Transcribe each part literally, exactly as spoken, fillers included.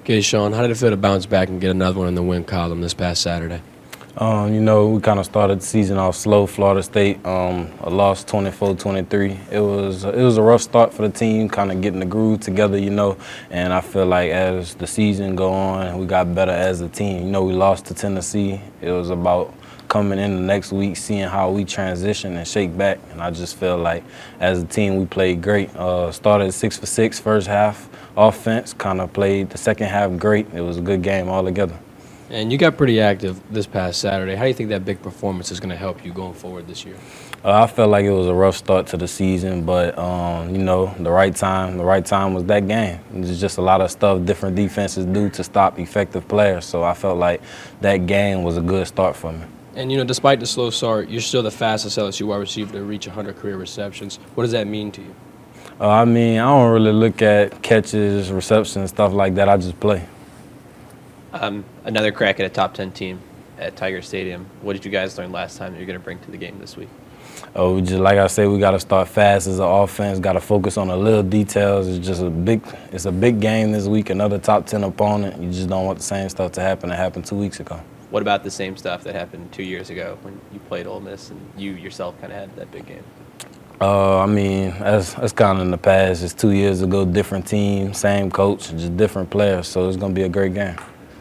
Okay, Sean, how did it feel to bounce back and get another one in the win column this past Saturday? Um, you know, we kind of started the season off slow. Florida State, um, a loss twenty-four twenty-three. It was it was a rough start for the team, kind of getting the groove together, you know. And I feel like as the season go on, we got better as a team. You know, we lost to Tennessee. It was about coming in the next week, seeing how we transition and shake back. And I just feel like as a team, we played great. Uh, started six for six first half offense. Kind of played the second half great. It was a good game altogether. And you got pretty active this past Saturday. How do you think that big performance is going to help you going forward this year? Uh, I felt like it was a rough start to the season, but, um, you know, the right time, the right time was that game. There's just a lot of stuff different defenses do to stop effective players, so I felt like that game was a good start for me. And, you know, despite the slow start, you're still the fastest L S U wide receiver to reach one hundred career receptions. What does that mean to you? Uh, I mean, I don't really look at catches, receptions, stuff like that. I just play. Um, another crack at a top ten team at Tiger Stadium. What did you guys learn last time that you're going to bring to the game this week? Oh, we just like I said, we got to start fast as an offense. Got to focus on the little details. It's just a big, it's a big game this week. Another top ten opponent. You just don't want the same stuff to happen that happened two weeks ago. What about the same stuff that happened two years ago when you played Ole Miss and you yourself kind of had that big game? Uh, I mean, that's, that's kind of in the past. It's two years ago, different team, same coach, just different players. So it's going to be a great game.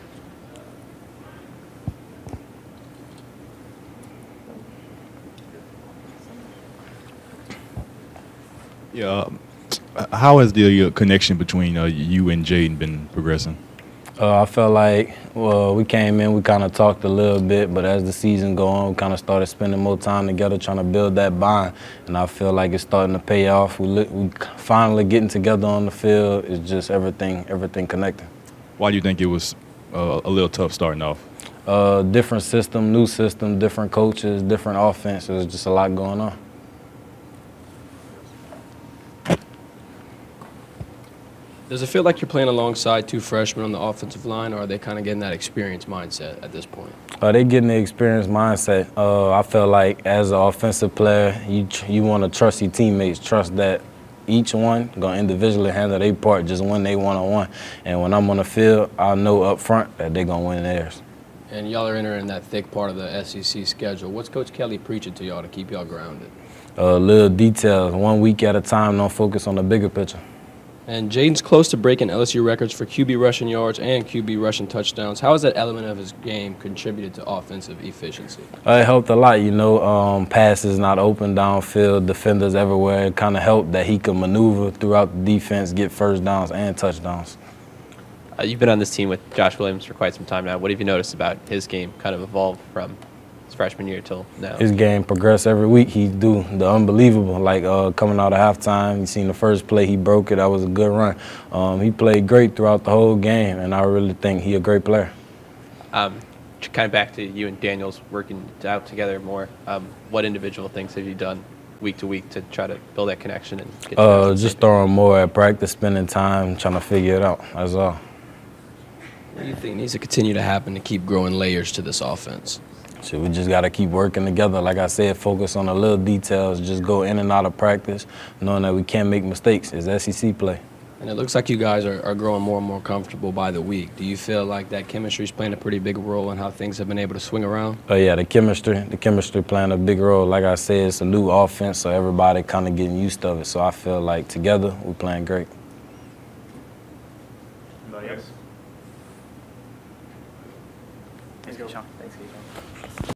Yeah, uh, how has the uh, connection between uh, you and Jaden been progressing? Uh, I felt like, well, we came in, we kind of talked a little bit, but as the season go on, we kind of started spending more time together trying to build that bond, and I feel like it's starting to pay off. We, look, we finally getting together on the field. It's just everything, everything connecting. Why do you think it was uh, a little tough starting off? Uh, different system, new system, different coaches, different offense. There's just a lot going on. Does it feel like you're playing alongside two freshmen on the offensive line, or are they kind of getting that experience mindset at this point? Uh, they getting the experience mindset. Uh, I feel like as an offensive player, you you want to trust your teammates, trust that each one gonna individually handle their part, just win they one-on-one. And when I'm on the field, I know up front that they're gonna win theirs. And y'all are entering that thick part of the S E C schedule. What's Coach Kelly preaching to y'all to keep y'all grounded? Uh, little details, one week at a time, don't focus on the bigger picture. And Jaden's close to breaking L S U records for Q B rushing yards and Q B rushing touchdowns. How has that element of his game contributed to offensive efficiency? Uh, it helped a lot, you know, um, passes not open downfield, defenders everywhere. It kind of helped that he could maneuver throughout the defense, get first downs and touchdowns. Uh, you've been on this team with Josh Williams for quite some time now. What have you noticed about his game kind of evolve from his freshman year till now? His game progressed every week. He do the unbelievable, like uh, coming out of halftime. You seen the first play, he broke it. That was a good run. Um, he played great throughout the whole game, and I really think he a great player. Um, kind of back to you and Daniels working out together more. Um, what individual things have you done week to week to try to build that connection and get uh, just throwing more at practice, spending time, trying to figure it out. That's all. What do you think needs to continue to happen to keep growing layers to this offense? So we just got to keep working together. Like I said, focus on the little details. Just go in and out of practice, knowing that we can't make mistakes. It's S E C play. And it looks like you guys are, are growing more and more comfortable by the week. Do you feel like that chemistry is playing a pretty big role in how things have been able to swing around? Oh, yeah, the chemistry, the chemistry playing a big role. Like I said, it's a new offense, so everybody kind of getting used to it. So I feel like together, we're playing great. Anybody else? Thanks, Sean. Thanks, Keith.